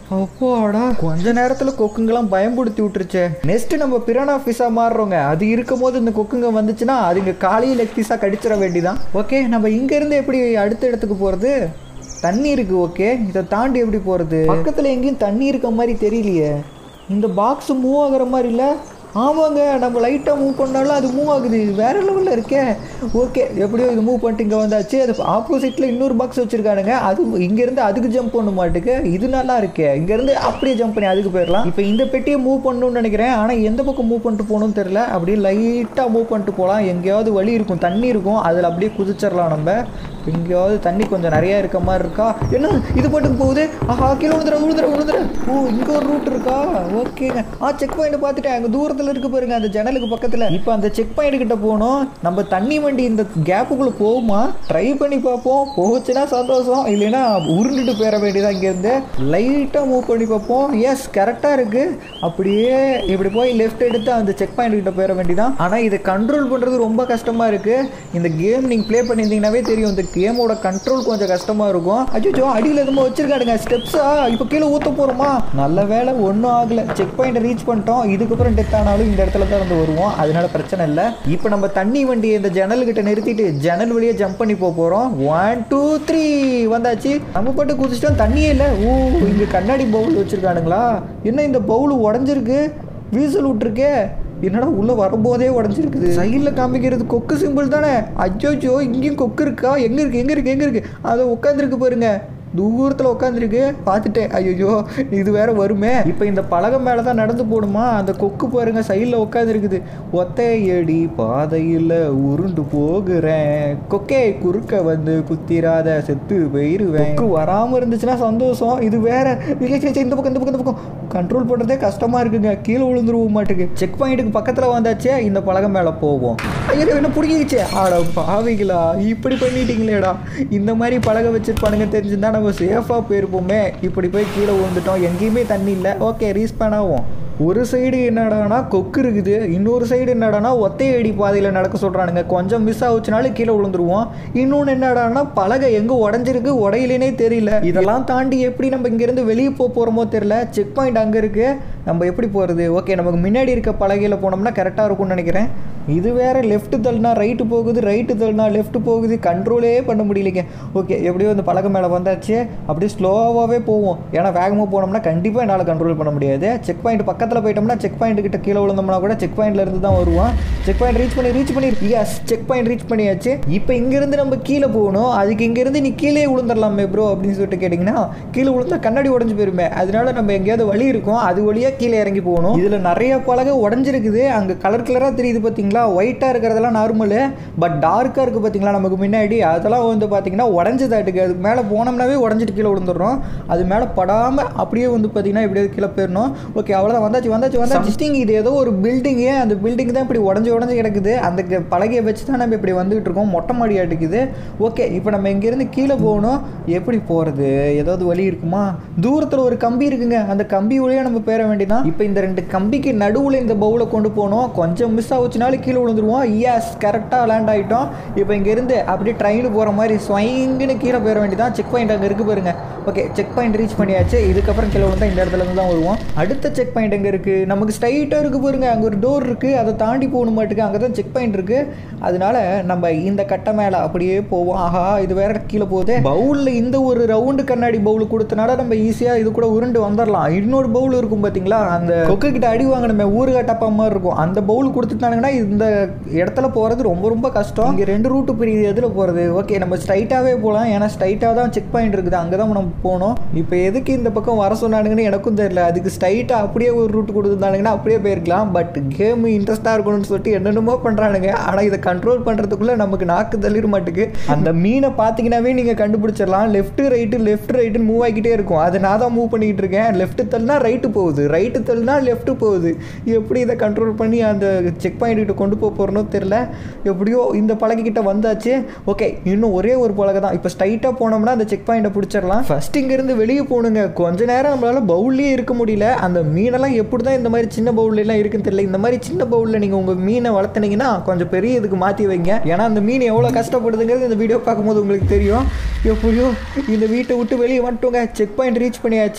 அப்போடா கொஞ்ச நேரத்துல கொக்குங்கெல்லாம் பயம்படுத்தி விட்டுருச்சு. நெக்ஸ்ட் நம்ம பிரானா ஃபிஷா மாறுறோங்க. அது இருக்கும் போது இந்த கொக்குங்க வந்துச்சுன்னா அதுங்க காலையில் லெக் பீஸா கடிச்சிட வேண்டிதான். ஓகே, நம்ம இங்க இருந்து எப்படி அடுத்த இடத்துக்கு போறது? தண்ணி இருக்கு. ஓகே, இதை தாண்டி எப்படி போறது? பக்கத்துல எங்கேயும் தண்ணி இருக்க மாதிரி தெரியலையே. இந்த பாக்ஸ் மூவ் ஆகுற மாதிரி இல்லை. ஆமாங்க, நம்ம லைட்டாக மூவ் பண்ணாலும் அது மூவ் ஆகுது. வேறு லெவலில் இருக்கே. ஓகே, எப்படியோ இது மூவ் பண்ணிட்டு இங்கே வந்தாச்சு. அது ஆப்போசிட்டில் இன்னொரு பாக்ஸ் வச்சுருக்கானுங்க. அது இங்கேருந்து அதுக்கு ஜம்ப் பண்ண மாட்டுக்கு. இது நல்லா இருக்கே. இங்கேருந்து அப்படியே ஜம்ப் பண்ணி அதுக்கு போயிடலாம். இப்போ இந்த பெட்டியை மூவ் பண்ணணும்னு நினைக்கிறேன். ஆனால் எந்த பக்கம் மூவ் பண்ணிட்டு போகணும்னு தெரில. அப்படியே லைட்டாக மூவ் பண்ணிட்டு போகலாம். எங்கேயாவது வழி இருக்கும், தண்ணி இருக்கும், அதில் அப்படியே குதிச்சிடலாம். நம்ம எங்கேயாவது தண்ணி கொஞ்சம் நிறையா இருக்க மாதிரி இருக்கா? என்ன இது பாட்டுக்கு போகுது? ஆஹா, கீழே விழுந்துற. ஓ, இங்கே ஒரு ரூட் இருக்கா? ஓகேங்க. செக் பாயிண்ட் பார்த்துட்டேன். அங்கே தூரத்தில் இருக்கு பாருங்க, அந்த ஜன்னலுக்கு பக்கத்தில். இப்போ அந்த செக் பாயிண்ட் கிட்ட போகணும். நம்ம தண்ணி வண்டி இந்த கேப்புக்குள்ளே போகுமா? ட்ரை பண்ணி பார்ப்போம். போச்சுன்னா சந்தோஷம், இல்லைன்னா உருண்டுட்டு போயிட வேண்டியதான். இங்கேருந்து லைட்டாக மூவ் பண்ணி பார்ப்போம். எஸ், கரெக்டாக இருக்குது. அப்படியே இப்படி போய் லெஃப்ட் எடுத்து அந்த செக் பாயிண்ட் கிட்ட போயிட வேண்டியதான். ஆனால் இதை கண்ட்ரோல் பண்ணுறது ரொம்ப கஷ்டமாக இருக்குது. இந்த கேம் நீங்கள் ப்ளே பண்ணியிருந்தீங்கன்னாவே தெரியும். இந்த கேமோட கண்ட்ரோல் கொஞ்சம் கஷ்டமாக இருக்கும். அச்சோ, அடியில் எதுவும் வச்சிருக்காடுங்க ஸ்டெப்ஸா. இப்போ கீழே ஊற்ற போகிறோமா? நல்ல வேலை, ஒன்றும் ஆகலை. செக் பாயிண்ட் ரீச் பண்ணிட்டோம். இதுக்கப்புறம் டெத் ஆனாலும் இந்த இடத்துல தான் வந்து வருவோம், அதனால பிரச்சனை இல்லை. இப்போ நம்ம தண்ணி வண்டியை இந்த ஜன்னல்கிட்ட நிறுத்திட்டு ஜன்னல் வழியே ஜம்ப் பண்ணி போகிறோம். 1 2 3 வந்தாச்சு. நம்ம பாட்டு குதிச்சிட்டோம். தண்ணியே இல்லை. ஓ, இங்கே கண்ணாடி பவுல் வச்சுருக்கானுங்களா? என்ன இந்த பவுல் உடஞ்சிருக்கு? வீசல் விட்டுருக்கே. என்னடா உள்ள வரும்போதே உடஞ்சிருக்குது. சைடில் காமிக்கிறது கொக்கு சிம்பிள் தானே? அச்சோச்சோ, இங்கேயும் கொக்கு இருக்கா? எங்கே இருக்கு? அதை உட்காந்துருக்கு பாருங்க, தூரத்தில் உட்காந்துருக்கு. பார்த்துட்டேன். ஐயோ, இது வேற வருமே. இப்போ இந்த பலகை மேலே தான் நடந்து போடுமா? அந்த கொக்கு பாருங்க சைடில் உட்காந்துருக்குது. ஒத்தையடி பாதையில் உருண்டு போகிறேன், கொக்கே குறுக்க வந்து குத்திராத, செத்து போயிருவேன். கொக்கு வராமல் இருந்துச்சுன்னா சந்தோஷம். இது வேற இந்த பக்கம் கண்ட்ரோல் பண்ணுறதே கஷ்டமாக இருக்குங்க. கீழே விழுந்துருவோம் மாட்டுக்கு. செக் பாயிண்ட்டுக்கு பக்கத்தில் வந்தாச்சே, இந்த பலகை மேலே போவோம். ஐயோ, என்ன பிடிக்கிச்சு? ஆடா பாவிங்களா, இப்படி பண்ணிட்டீங்களேடா. இந்த மாதிரி பலகை வச்சுருப்பானுங்க. தெரிஞ்சுருந்தா நம்ம சேஃபாக போயிருப்போமே. இப்படி போய் கீழே விழுந்துட்டோம். எங்கேயுமே தண்ணி இல்லை. ஓகே, ரீஸ்பான் ஆகும். ஒரு சைடு என்னடானா கொக்கு இருக்குது, இன்னொரு சைடு என்னடானா ஒத்தையடி பாதையில் நடக்க சொல்கிறானுங்க. கொஞ்சம் மிஸ் ஆகுச்சுனாலும் கீழே விழுந்துருவோம். இன்னொன்று என்னடானா பலகை எங்கே உடஞ்சிருக்கு, உடையிலேனே தெரியல. இதெல்லாம் தாண்டி எப்படி நம்ம இங்கேருந்து வெளியே போகிறோமோ தெரியல. செக் பாயிண்ட் அங்கே இருக்குது. நம்ம எப்படி போகிறது? ஓகே, நமக்கு முன்னாடி இருக்க பலகையில் போனோம்னா கரெக்டாக இருக்கும்னு நினைக்கிறேன். இது வேறு லெஃப்ட்டு தள்ளினா ரைட்டு போகுது, ரைட்டு தள்ளினா லெஃப்ட்டு போகுது. கண்ட்ரோலே பண்ண முடியலைங்க. ஓகே, எப்படியோ இந்த பலகை மேலே வந்தாச்சு. அப்படியே ஸ்லோவாகவே போவோம். ஏன்னா வேகமாக போனோம்னா கண்டிப்பாக என்னால் கண்ட்ரோல் பண்ண முடியாது. செக் பாயிண்ட் பக்கத்தில் போயிட்டோம்னா செக் பாயிண்ட் கிட்ட கீழே விழுந்தோம்னா கூட செக் பாயிண்ட்ல இருந்து தான் வருவோம். செக் பாயிண்ட் ரீச் பண்ணி எஸ், செக் பாயிண்ட் ரீச் பண்ணியாச்சு. இப்போ இங்கேருந்து நம்ம கீழே போகணும். அதுக்கு இங்கேருந்து நீ கீழே விழுந்துடலாமே ப்ரோ அப்படின்னு சொல்லிட்டு கேட்டிங்கன்னா, கீழே விழுந்தா கண்ணாடி உடஞ்சி போயிருமே. அதனால நம்ம எங்கேயாவது வழி இருக்கும், அது வழியாக கீழே இறங்கி போகணும். இதில் நிறைய பலகை உடஞ்சிருக்குது. அங்கே கலராக தெரியுது பார்த்தீங்களா? ஒயிட்டாக இருக்கிறதெல்லாம் நார்மலு, பட் டார்க்காக இருக்குது பார்த்தீங்களா நமக்கு முன்னாடி? அதெல்லாம் வந்து பார்த்தீங்கன்னா உடஞ்சதாட்டுக்கு. அதுக்கு மேலே போனோம்னாவே உடஞ்சிட்டு கீழே விழுந்துடுறோம். அது மேலே படாமல் அப்படியே வந்து பார்த்தீங்கன்னா இப்படியே கீழே போயிடணும். ஓகே, அவ்வளோதான். வந்தாச்சு. இது ஏதோ ஒரு பில்டிங்கு. அந்த பில்டிங் தான் இப்படி உடஞ்சி கிடக்குது. அந்த பலகையை வச்சு தான் நம்ம இப்படி வந்துகிட்டு இருக்கோம். மொட்டை மாடி ஆட்டுக்குது. ஓகே, இப்போ நம்ம இங்கேருந்து கீழே போகணும். எப்படி போகிறது? ஏதாவது வழி இருக்குமா? தூரத்தில் ஒரு கம்பி இருக்குங்க. அந்த கம்பி வழியாக நம்ம போயிட வேண்டியதான். இப்போ இந்த ரெண்டு கம்பிக்கு நடுவில் இந்த பவுலை கொண்டு போகணும். கொஞ்சம் மிஸ் ஆகுச்சுனாலும் கீழே விழுந்துருவோம். எஸ், கரெக்டாக லேண்ட் ஆகிட்டோம். இப்போ இங்கேருந்து அப்படியே ட்ரெயின் போகிற மாதிரி ஸ்வைங்குன்னு கீழே போயிட வேண்டியதான். செக் பாயிண்ட் அங்கே இருக்குது பாருங்க. ஓகே, செக் பாயிண்ட் ரீச் பண்ணியாச்சு. இதுக்கப்புறம் கீழே விழுந்தா இந்த இடத்துல இருந்து தான் வருவோம். அடுத்த செக் பாயிண்ட் எங்கே இருக்குது? நமக்கு ஸ்ட்ரைட்டாக இருக்குது பாருங்க. அங்கே ஒரு டோர் இருக்குது. அதை தாண்டி போகணும் மாட்டுக்கு. அங்கே தான் செக் பாயிண்ட் இருக்குது. அதனால நம்ம இந்த கட்டை மேலே அப்படியே போவோம். ஆஹா, இது வேற கீழே போகுது. பவுலில் இந்த ஒரு ரவுண்டு கண்ணாடி பவுல் கொடுத்தனால நம்ம ஈஸியாக இது கூட உருண்டு வந்துடலாம். இன்னொரு பவுல் இருக்கும் பார்த்தீங்களா? அந்த கொக்கு கிட்ட அடி வாங்கினமே ஊறுகாட்டப்பா மாதிரி இருக்கும். அந்த பவுல் கொடுத்துட்டானுங்கன்னா இந்த இடத்துல போகிறது ரொம்ப ரொம்ப கஷ்டம். இங்கே ரெண்டு ரூட்டு பிரியுது. எதில் போகிறது? ஓகே, நம்ம ஸ்ட்ரைட்டாகவே போகலாம். ஏன்னா ஸ்ட்ரைட்டாக தான் செக் பாயிண்ட் இருக்குது. அங்கே தான் நம்ம போகணும். இப்போ எதுக்கு இந்த பக்கம் வர சொன்னானுங்கன்னு எனக்கும் தெரியல. அதுக்கு ஸ்ட்ரைட்டாக அப்படியே ஒரு ரூட் கொடுத்துருந்தானுங்கன்னா அப்படியே போயிருக்கலாம். பட் கேம் இன்ட்ரெஸ்ட்டாக இருக்கணும்னு சொல்லிட்டு என்னென்னமோ பண்ணுறானுங்க. ஆனால் இதை கண்ட்ரோல் பண்ணுறதுக்குள்ளே நமக்கு நாக்கு தள்ளிட மாட்டுக்கு. அந்த மீனை பார்த்தீங்கன்னாவே நீங்கள் கண்டுபிடிச்சிடலாம். லெஃப்ட் ரைட்டுன்னு மூவ் ஆகிக்கிட்டே இருக்கும். அதை நான் தான் மூவ் பண்ணிக்கிட்டு இருக்கேன். லெஃப்ட் தள்ளினா ரைட்டு போகுது, ரைட்டு தள்ளினா லெஃப்ட் போகுது. எப்படி இதை கண்ட்ரோல் பண்ணி அந்த செக் பாயிண்ட் கிட்ட கொண்டு போகிறனோ தெரியல. எப்படியோ இந்த பலகைக்கிட்ட வந்தாச்சு. ஓகே, இன்னும் ஒரே ஒரு பலகை தான். இப்போ ஸ்ட்ரைட்டாக போனோம்னா அந்த செக் பாயிண்ட்டை பிடிச்சிடலாம். ஃபர்ஸ்ட் இங்கேருந்து வெளியே போகணுங்க. கொஞ்ச நேரம் நம்மளால் பவுல்லே இருக்க முடியல. அந்த மீனெல்லாம் எப்படி தான் இந்த மாதிரி சின்ன பவுல்லாம் இருக்குன்னு தெரியல. இந்த மாதிரி சின்ன பவுலில் நீங்கள் உங்கள் மீனை வளர்த்துனீங்கன்னா கொஞ்சம் பெரிய இதுக்கு மாற்றி வைங்க. ஏன்னா அந்த மீன் எவ்வளோ கஷ்டப்படுதுங்கிறது இந்த வீடியோ பார்க்கும்போது உங்களுக்கு தெரியும். எப்படியோ இந்த வீட்டை விட்டு வெளியே வந்துட்டோங்க. செக் பாயிண்ட் ரீச் பண்ணியாச்சு.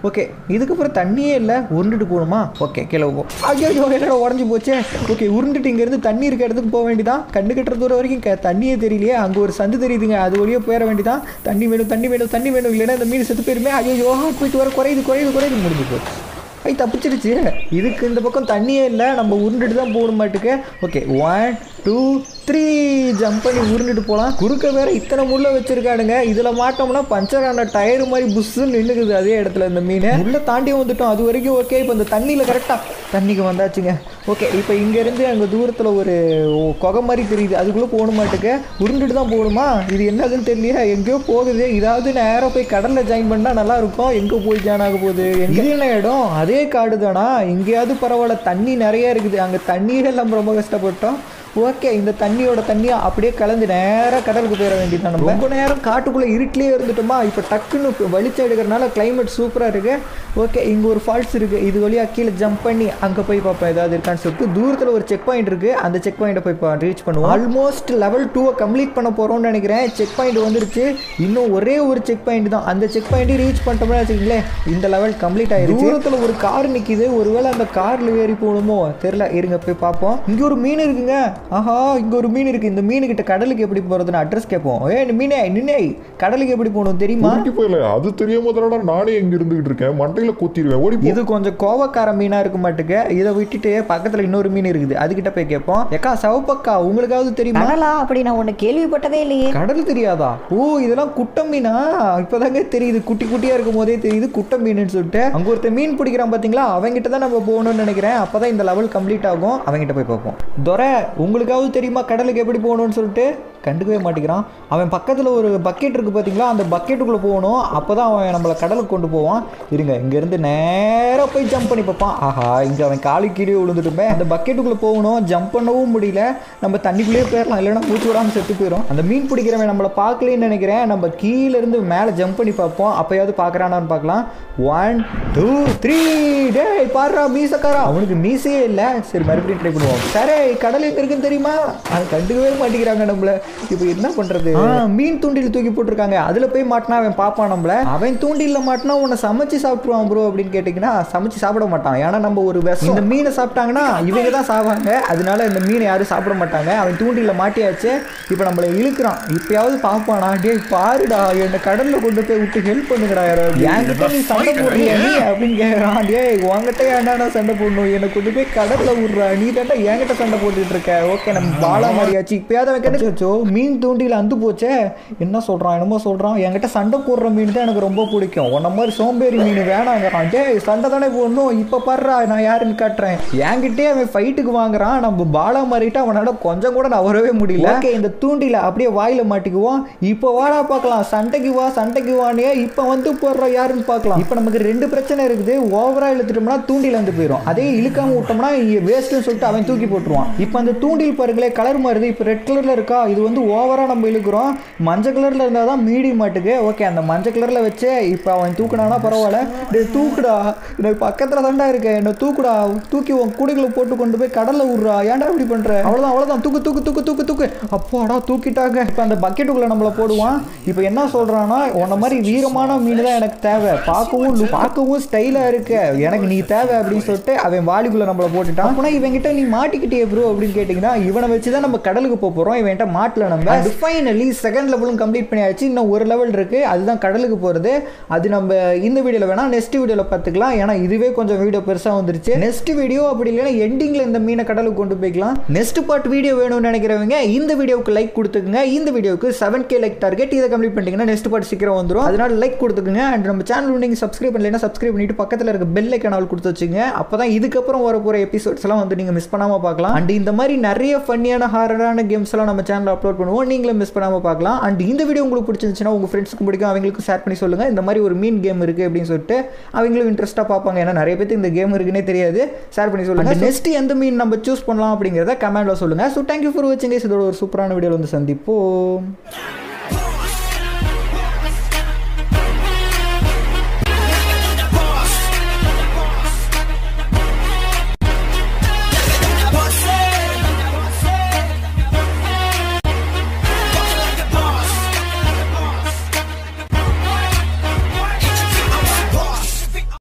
ஓகே இதுக்கப்புறம் தண்ணியே இல்லை, உருண்டுட்டு போகணுமா? ஓகே கீழே போ. ஐயோ என்னோட உடஞ்சி போச்சே. ஓகே உருண்டுட்டு இங்கேருந்து தண்ணி இருக்க இடத்துக்கு போக வேண்டியதான். கண்ணு கட்டுற தூரம் வரைக்கும் தண்ணியே தெரியலையே. அங்கே ஒரு சந்து தெரியுதுங்க, அது வழியாக போயிட வேண்டியதான். தண்ணி வேணும் தண்ணி வேணும் தண்ணி வேணும், இல்லைன்னா இந்த மீன் செத்து போயிருமே. ஐயோ போயிட்டு வர குறையுது முடிஞ்சு போச்சு. ஐ தப்பிச்சிருச்சு. இதுக்கு இந்த பக்கம் தண்ணியே இல்லை, நம்ம உருண்டுட்டு தான் போகணும் மாட்டுக்கு. ஓகே 1 2 3 ஜம்ப் பண்ணி உருண்டுட்டு போகலாம். குறுக்க வேற இத்தனை முள்ள வச்சிருக்கானுங்க. இதில் மாட்டோம்னா பஞ்சர் ஆன டயர் மாதிரி புஷ்ஷுன்னு நின்றுக்குது அதே இடத்துல இந்த மீன். உள்ளே தாண்டி வந்துட்டோம், அது வரைக்கும் ஓகே. இப்போ இந்த தண்ணியில் கரெக்டாக தண்ணிக்கு வந்தாச்சுங்க. ஓகே இப்போ இங்கேருந்து அங்கே தூரத்தில் ஒரு குகை மாதிரி தெரியுது, அதுக்குள்ளே போகணும் மாட்டுக்கு. உருண்டுட்டு தான் போகணுமா? இது என்னதுன்னு தெரியலையா, எங்கேயோ போகுது. இதாவது நேராக போய் கடலில் ஜாயின் பண்ணால் நல்லாயிருக்கும். எங்கே போய் ஜாயின் ஆக போகுது? இது என்ன இடம்? அதே காடு தானா? இங்கேயாவது பரவாயில்ல, தண்ணி நிறைய இருக்குது. அங்கே தண்ணியே நம்ம ரொம்ப கஷ்டப்பட்டோம். ஓகே இந்த தண்ணியோட தண்ணியை அப்படியே கலந்து நேராக கடலுக்கு போயிட வேண்டியதான். நம்ம ரொம்ப நேரம் காட்டுக்குள்ளே இருட்டிலே இருந்துட்டோமா, இப்போ டக்குன்னு வெளிச்சம் எடுக்கிறனால கிளைமேட் சூப்பராக இருக்குது. ஓகே இங்கே ஒரு ஃபால்ஸ் இருக்குது, இது வழியாக கீழே ஜம்ப் பண்ணி அங்கே போய் பார்ப்போம் ஏதாவது இருக்கான்னு சொல்லிட்டு. தூரத்தில் ஒரு செக் பாயிண்ட் இருக்குது, அந்த செக் பாயிண்ட்டை போய் ரீச் பண்ணுவோம். ஆல்மோஸ்ட் லெவல் 2 கம்ப்ளீட் பண்ண போகிறோம்னு நினைக்கிறேன். செக் பாயிண்ட் வந்துருச்சு, இன்னும் ஒரே ஒரு செக் பாயிண்ட் தான். அந்த செக் பாயிண்ட்டை ரீச் பண்ணிட்டோம்னா வச்சுக்கிங்களேன் இந்த லெவல் கம்ப்ளீட் ஆகிடுச்சு. தூரத்தில் ஒரு கார் நிற்கிது, ஒருவேளை அந்த காரில் ஏறி போகணுமோ தெரியல, இருங்க போய் பார்ப்போம். இங்கே ஒரு மீன் இருக்குங்க. ஆஹா இங்கே ஒரு மீன் இருக்குது. இந்த மீனுக்கிட்ட கடலுக்கு எப்படி போகிறதுன்னு அட்ரஸ் கேட்போம். மீனே நின்னே கடலுக்கு எப்படி போகணும் தெரியுமா? போயில அது தெரியாம தானடா நானே எங்க இருந்துகிட்டு இருக்கேன், மண்டையில கூத்திடுவேன் ஓடி. இது கொஞ்சம் கோவக்கார மீனா இருக்க மாட்டுக்கு. இதை விட்டுட்டு பக்கத்துல இன்னொரு மீன் இருக்குது, அதுகிட்ட போய் கேட்போம். ஏக்கா சவப்பக்கா உங்களுக்காவது தெரியுமா? கடலா? அப்படி நான் ஒன்று கேள்விப்பட்டதே இல்லையே. கடல் தெரியாதா? ஓ இதெல்லாம் குட்டை மீனா? இப்பதாங்க தெரியுது, குட்டி குட்டியா இருக்கும் போதே தெரியுது குட்டை மீன் சொல்லிட்டு. அங்க ஒருத்தர் மீன் பிடிக்கிறான் பாத்தீங்களா, அவங்கிட்ட தான் நம்ம போகணும்னு நினைக்கிறேன். அப்பதான் இந்த லெவல் கம்ப்ளீட் ஆகும். அவங்கிட்ட போய் பார்ப்போம். துரை உங்களுக்காவது தெரியுமா கடலுக்கு எப்படி போகணும்னு சொல்லிட்டு? கண்டுக்கவே மாட்டேங்கிறான். அவன் பக்கத்தில் ஒரு பக்கெட் இருக்குது பார்த்தீங்களா, அந்த பக்கெட்டுக்குள்ளே போகணும். அப்போ தான் அவன் நம்மளை கடலுக்கு கொண்டு போவான். இருங்க இங்கேருந்து நேராக போய் ஜம்ப் பண்ணி பார்ப்பான். ஆஹா இங்கே அவன் காலு கீழே விழுந்துட்டுமே. அந்த பக்கெட்டுக்குள்ளே போகணும், ஜம்ப் பண்ணவும் முடியல. நம்ம தண்ணிக்குள்ளேயே போயிடலாம், இல்லைன்னா மூச்சு விடாமல் செத்து போயிடும். அந்த மீன் பிடிக்கிறவன் நம்மளை பார்க்கலன்னு நினைக்கிறேன். நம்ம கீழேருந்து மேலே ஜம்ப் பண்ணி பார்ப்போம், அப்போயாவது பார்க்குறானான்னு பார்க்கலாம். 1 2 3 டேய் பாடுறா மீசக்காரா. அவனுக்கு மீசையே இல்லை. சரி மறுபடியும் ட்ரை பண்ணுவோம். சரி கடல் எங்கே இருக்குன்னு தெரியுமா? அது கண்டுக்கவே மாட்டேங்கிறாங்க நம்மள. இப்போ என்ன பண்றது? மீன் தூண்டில் தூக்கி போட்டிருக்காங்க, அதுல போய் மாட்டினா அவன் பாப்பான் நம்மள. அவன் தூண்டில மாட்டினா உன்னை சமைச்சு சாப்பிட்டுருவான் ப்ரோ அப்படின்னு கேட்டீங்கன்னா சமைச்சு சாப்பிட மாட்டான். ஏன்னா நம்ம ஒரு விஷம். இந்த மீனை சாப்பிட்டாங்கன்னா இவங்க தான் சாவாங்க, அதனால இந்த மீனை யாரும் சாப்பிட மாட்டாங்க. அவன் தூண்டில மாட்டியாச்சு, இப்போ நம்மளை இழுக்கிறான். இப்பயாவது பாப்பானா? டே பாருடா என்னை கடல்ல கொண்டு போய் விட்டு ஹெல்ப் பண்ணுங்கடா யாராவது. என்கிட்ட நீ சண்டை போடுறியா நீ அப்படின்னு கேட்கறான். டே உங்ககிட்ட ஏன்டா சண்டை போடணும், என்னை கொண்டு போய் கடல்ல விடுறா, நீ தாண்டா என்கிட்ட சண்டை போட்டுட்டு இருக்க. ஓகே நம்ம பாலா மாதிரியாச்சு. இப்பயாவது அவன் கிடைச்சோ மீன் தூண்டில் அந்து போச்சே. என்ன சொல்கிறான், என்னமோ சொல்கிறான். என்கிட்ட சண்டை போடுற மீன் தான் எனக்கு ரொம்ப பிடிக்கும், உன்ன மாதிரி சோம்பேறி மீன் வேணாங்கிறான். டே சண்டை தானே போடணும், இப்போ பாடுறா நான் யாருன்னு காட்டுறேன். என்கிட்டே அவன் ஃபைட்டுக்கு வாங்குறான். நம்ம பாலா மாறிட்டு அவனால கொஞ்சம் கூட நவரவே முடியல. ஓகே இந்த தூண்டில அப்படியே வாயில மாட்டிக்குவோம். இப்போ வாடா பார்க்கலாம், சண்டைக்கு வா சண்டைக்கு வானே. இப்போ வந்து போடுற யாருன்னு பார்க்கலாம். இப்போ நமக்கு 2 பிரச்சனை இருக்குது. ஓவரா இழுத்துட்டோம்னா தூண்டில் வந்து போயிடும், அதே இழுக்காம விட்டோம்னா வேஸ்ட்னு சொல்லிட்டு அவன் தூக்கி போட்டுருவான். இப்போ அந்த தூண்டில் பாருங்களே கலர் மாறுது. இப்போ ரெட் கலர்ல இருக்கா, இது வந்து ஓவரா நம்ம இழுக்கிறோம். மஞ்சள் கலர்ல இருந்தால் தான் மீடியம் மாட்டுக்கு. ஓகே அந்த மஞ்சள் கலர்ல வச்சு இப்போ அவன் தூக்குனானா பரவாயில்ல. டே தூக்குடா, எனக்கு பக்கத்தில் தாண்டா இருக்கேன், என்ன தூக்குடா, தூக்கி உன் கூடைகளை போட்டு கொண்டு போய் கடல்ல விடுறா, ஏன்டா இப்படி பண்ற? அவ்வளோதான் அவ்வளோதான், தூக்கு தூக்கு தூக்கு தூக்கு தூக்கு. அப்பாடா தூக்கிட்டாங்க. இப்போ அந்த பக்கெட்டுக்குள்ள நம்மளை போடுவான். இப்போ என்ன சொல்றான்னா, உன்ன மாதிரி வீரமான மீன் தான் எனக்கு தேவை, பார்க்கவும் ஸ்டைலா இருக்கு, எனக்கு நீ தேவை அப்படின்னு சொல்லிட்டு அவன் வாலிக்குள்ள நம்மளை போட்டுட்டான். அப்படின்னா இவங்கிட்ட நீ மாட்டிக்கிட்டே ப்ரோ அப்படின்னு கேட்டிங்கன்னா, இவனை வச்சு தான் நம்ம கடலுக்கு போகிறோம். இவன்கிட்ட மாட்டல நம்ம. ஃபைனலி செகண்ட் லெவலும் கம்ப்ளீட் பண்ணியாச்சு. இன்னும் ஒரு லெவல் இருக்கு, அதுதான் கடலுக்கு போகிறது. அது நம்ம இந்த வீடியோவில் வேணா நெக்ஸ்ட் வீடியோவில் பார்த்துக்கலாம். ஏன்னா இதுவே கொஞ்சம் வீடியோ பெருசாக வந்துருச்சு. நெக்ஸ்ட் வீடியோ அப்படி இல்லைன்னா எண்டிங்கில் இந்த மீனை கடலுக்கு கொண்டு போய்க்கலாம். நெக்ஸ்ட் பார்ட் வீடியோ வேணும்னு நினைக்கிறவங்க இந்த வீடியோவுக்கு லைக் கொடுத்துக்குங்க. இந்த வீடியோக்கு 7K லைக் டார்கெட். இதை கம்ப்ளீட் பண்ணிட்டீங்கன்னா நெக்ஸ்ட் பார்ட் சீக்கிரம் வந்துடும். அதனால லைக் கொடுத்துக்குங்க. அண்ட் நம்ம சேனல் நீங்கள் சப்ஸ்கிரைப் பண்ணலைன்னா சப்ஸ்கிரைப் பண்ணிட்டு பக்கத்தில் இருக்க பெல் ஐக்கான் கொடுத்து வச்சுங்க. அப்போ தான் இதுக்கப்புறம் வர போகிற எபிசோட்ஸ் எல்லாம் வந்து நீங்கள் மிஸ் பண்ணாமல் பார்க்கலாம். அண்ட் இந்த மாதிரி நிறைய ஃபன்னியான ஹாரரான கேம்ஸ் எல்லாம் நம்ம சேனலில் அப்லோட் பண்ணுவோம், நீங்களும் மிஸ் பண்ணாமல் பார்க்கலாம். அண்ட் இந்த வீடியோ உங்களுக்கு பிடிச்சிருந்துச்சுன்னா உங்கள் ஃப்ரெண்ட்ஸ்க்கு பிடிக்கும், அவங்களுக்கும் ஷேர் பண்ணி சொல்லுங்கள். இந்த மாதிரி ஒரு மீன் கேம் இருக்குது அப்படின்னு சொல்லிட்டு அவங்களும் இன்ட்ரெஸ்ட்டாக பார்ப்பாங்க. ஏன்னா நிறைய பேருக்கு இந்த கேம் இருக்குன்னே தெரியாது. ஷேர் பண்ணி சொல்லுங்கள். நெக்ஸ்ட் எந்த மீன் நம்ம சூஸ் பண்ணலாம் அப்படிங்கிறத கமெண்ட்டில் சொல்லுங்கள். ஸோ தேங்க்யூ ஃபார் வாட்சிங். இதோட ஒரு சூப்பரான வீடியோவில் வந்து சந்திப்போம்.